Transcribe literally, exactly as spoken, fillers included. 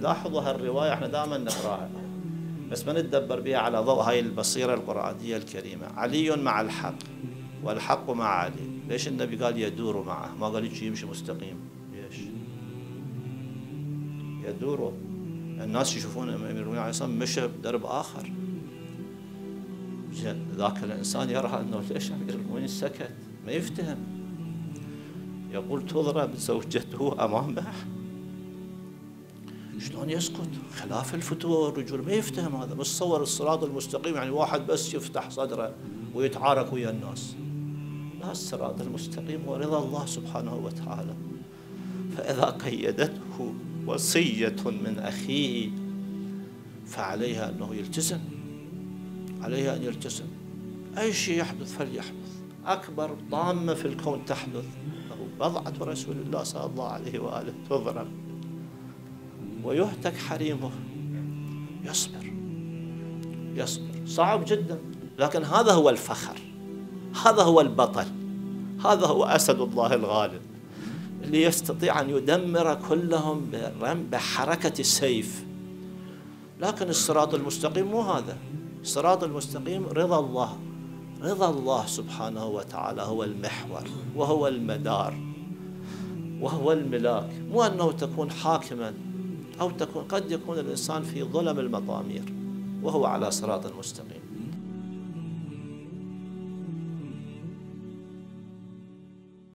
لاحظوا هالرواية احنا دائما نقراها بس ما نتدبر بها على ضوء هاي البصيرة القرآنية الكريمة. علي مع الحق والحق مع علي. ليش النبي قال يدور معه؟ ما قال يمشي مستقيم. ليش يدور؟ الناس يشوفون أمير المؤمنين عليه الصلاة والسلام مشى بدرب آخر. ذاك الإنسان يرى أنه ليش أمير المؤمنين سكت؟ ما يفتهم. يقول تضرب زوجته أمامه، شلون يسكت؟ خلاف الفتوى والرجول ما يفتهم هذا. بس صور الصراط المستقيم يعني واحد بس يفتح صدره ويتعارك ويا الناس. لا، الصراط المستقيم هو رضا الله سبحانه وتعالى. فإذا قيدته وصية من أخيه فعليها أنه يلتزم، عليها أن يلتزم. أي شيء يحدث فليحدث. أكبر طامة في الكون تحدث له بضعة رسول الله صلى الله عليه وآله تضرب ويهتك حريمه، يصبر يصبر. صعب جدا، لكن هذا هو الفخر، هذا هو البطل، هذا هو أسد الله الغالب اللي يستطيع أن يدمر كلهم بحركة السيف. لكن الصراط المستقيم مو هذا. الصراط المستقيم رضا الله، رضا الله سبحانه وتعالى هو المحور وهو المدار وهو الملاك. مو أنه تكون حاكما أو تكون، قد يكون الإنسان في ظلم المطامير وهو على صراط مستقيم.